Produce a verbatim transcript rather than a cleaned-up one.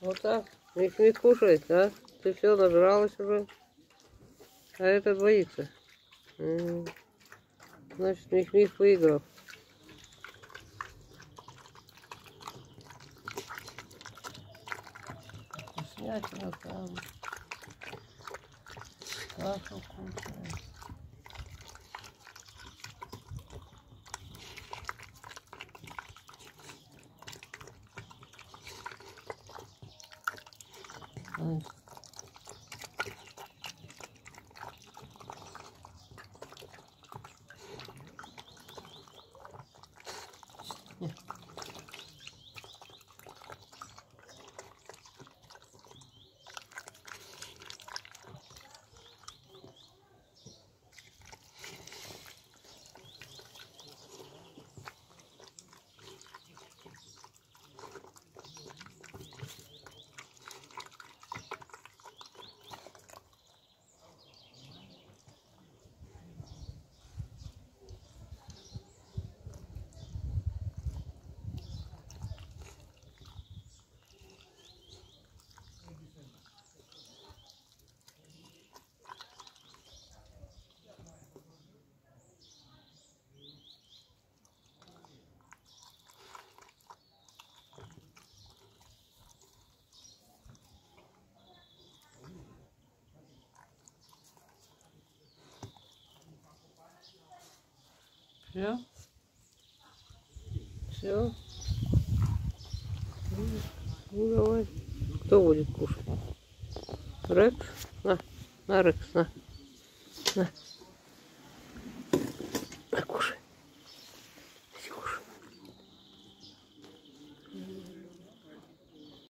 Вот так. Мих-Мих кушает, да? Ты все нажралась уже. А этот боится. М. Значит, Мих-Мих выиграл. Вкуснятина там. Кашу кушает. Ой. Все? Все? Ну давай. Кто будет кушать? Рекс? На, на, Рекс, на. На.